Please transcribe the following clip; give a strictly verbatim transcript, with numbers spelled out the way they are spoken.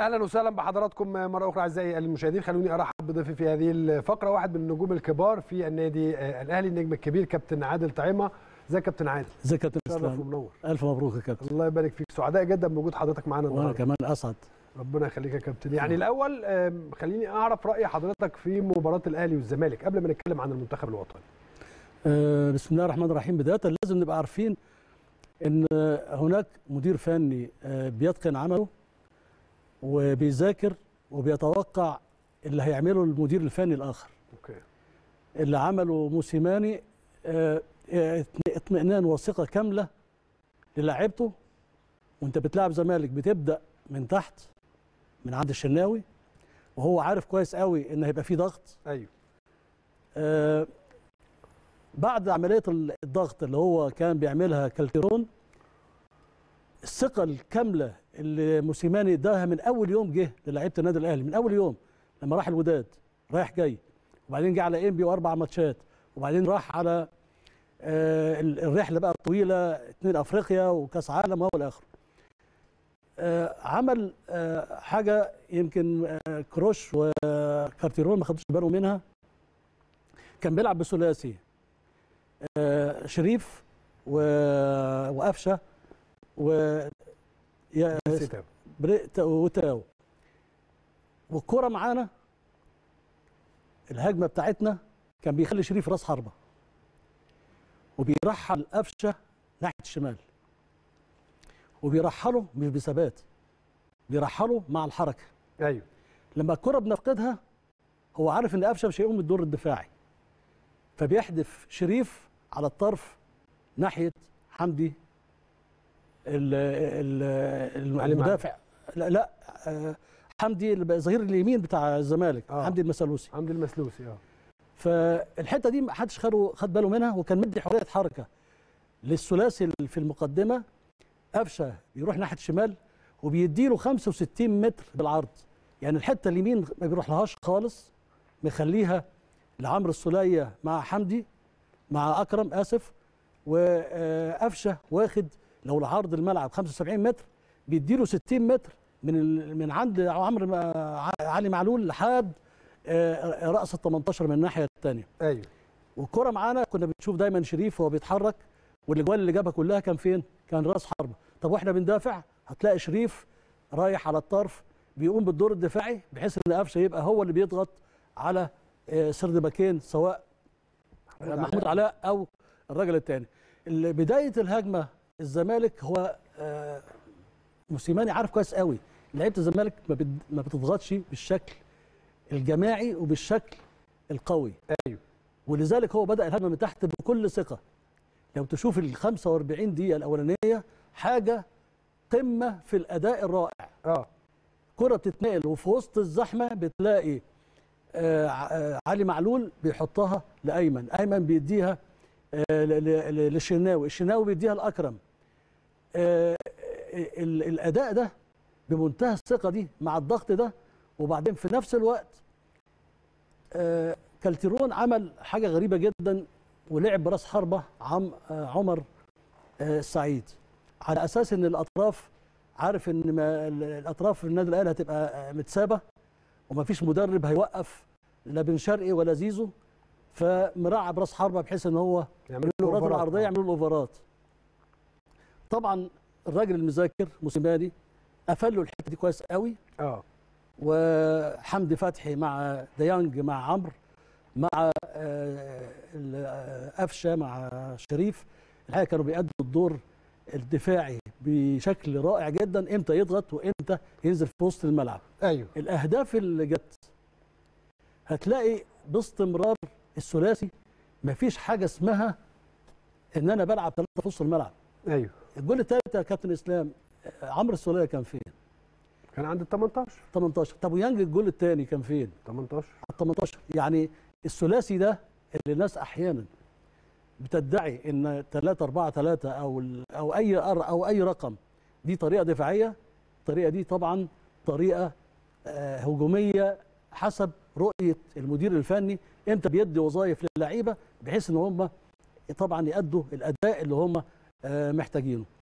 اهلا وسهلا بحضراتكم مره اخرى اعزائي المشاهدين. خلوني ارحب بضيفي في هذه الفقره، واحد من النجوم الكبار في النادي الاهلي، النجم الكبير كابتن عادل طعيمه. ازيك يا كابتن عادل؟ ازيك يا كابتن شرف اسلام؟ ومنور. الف مبروك يا كابتن. الله يبارك فيك، سعداء جدا بوجود حضرتك معانا النهارده. وانا كمان اسعد. ربنا يخليك يا كابتن. يعني الاول خليني اعرف راي حضرتك في مباراه الاهلي والزمالك قبل ما نتكلم عن المنتخب الوطني. أه بسم الله الرحمن الرحيم. بدايه لازم نبقى عارفين ان هناك مدير فني بيتقن عمله وبيذاكر وبيتوقع اللي هيعمله المدير الفني الاخر. اوكي. اللي عمله موسيماني اطمئنان وثقه كامله للاعيبته، وانت بتلعب زمالك بتبدا من تحت من عند الشناوي، وهو عارف كويس قوي ان هيبقى فيه ضغط. ايوه. آه بعد عمليه الضغط اللي هو كان بيعملها كالتيرون، الثقه الكامله اللي موسيماني اداها من اول يوم جه للاعيبه النادي الاهلي، من اول يوم لما راح الوداد رايح جاي، وبعدين جه على انبي واربع ماتشات، وبعدين راح على آه الرحله بقى الطويله، اثنين افريقيا وكاس عالم والى اخره. آه عمل آه حاجه يمكن آه كروش وكارتيرون ما خدوش بالهم منها. كان بيلعب بثلاثي آه شريف وقفشه و يا وتاو، والكرة معانا الهجمه بتاعتنا كان بيخلي شريف راس حربه وبيرحل قفشه ناحيه الشمال، وبيرحله مش بثبات، بيرحله مع الحركه. ايوه. لما الكرة بنفقدها هو عارف ان قفشه مش هيقوم بالدور الدفاعي، فبيحدف شريف على الطرف ناحيه حمدي المدافع. لا لا حمدي الظهير اليمين بتاع الزمالك. آه. حمدي المسلوسي. حمدي المسلوسي. اه فالحته دي ما حدش خد باله منها، وكان مدي حريه حركه للثلاثي في المقدمه. قفشه بيروح ناحيه الشمال وبيدي له خمسة وستين متر بالعرض، يعني الحته اليمين ما بيروح لهاش خالص، مخليها لعمرو السوليه مع حمدي مع اكرم اسف، وقفشه واخد لو العرض الملعب خمسة وسبعين متر بيدي له ستين متر من من عند عمرو علي معلول لحد راس ال تمنتاشر من الناحيه الثانيه. ايوه. والكره معانا كنا بنشوف دايما شريف وهو بيتحرك، والاجوال اللي جابها كلها كان فين؟ كان راس حربه. طب واحنا بندافع هتلاقي شريف رايح على الطرف بيقوم بالدور الدفاعي، بحيث ان قفشه يبقى هو اللي بيضغط على سرد باكين، سواء محمود علاء او الراجل الثاني. بدايه الهجمه الزمالك هو موسيماني عارف كويس قوي لعيبه الزمالك ما بتضغطش بالشكل الجماعي وبالشكل القوي. ايوه. ولذلك هو بدا الهجمه من تحت بكل ثقه. لو تشوف ال خمسة وأربعين دقيقه الاولانيه حاجه قمه في الاداء الرائع. اه كره بتتنقل وفي وسط الزحمه بتلاقي آه آه علي معلول بيحطها لايمن، ايمن بيديها آه للشناوي، الشناوي بيديها لاكرم. آه الاداء ده بمنتهى الثقه دي مع الضغط ده، وبعدين في نفس الوقت آه كالتيرون عمل حاجه غريبه جدا ولعب براس حربه عم آه عمر آه السعيد، على اساس ان الاطراف عارف ان ما الاطراف في النادي الاهلي هتبقى متسابه ومفيش مدرب هيوقف لا بن شرقي ولا زيزو، فمرعب راس حربه بحيث ان هو يعمل له الكرات العرضيه يعملوا له اوفرات. طبعا الراجل المذاكر موسيماني قفل له الحته دي كويس قوي. اه وحمدي فتحي مع ديانج مع عمرو مع قفشه مع شريف، الحقيقه كانوا بيأدوا الدور الدفاعي بشكل رائع جدا، امتى يضغط وامتى ينزل في وسط الملعب. ايوه. الاهداف اللي جت هتلاقي باستمرار الثلاثي مفيش حاجه اسمها ان انا بلعب ثلاثه في وسط الملعب. ايوه. الجول الثالث يا كابتن اسلام عمرو السوليه كان فين؟ كان عند ال تمنتاشر. تمنتاشر. طب ويانج الجول الثاني كان فين؟ تمنتاشر. على تمنتاشر. يعني الثلاثي ده اللي الناس احيانا بتدعي ان ثلاثة أربعة ثلاثة او او اي او اي رقم دي طريقه دفاعيه، الطريقه دي طبعا طريقه هجوميه حسب رؤيه المدير الفني، امتى بيدي وظائف للعيبه بحيث ان هم طبعا يأدوا الاداء اللي هم محتاجينه.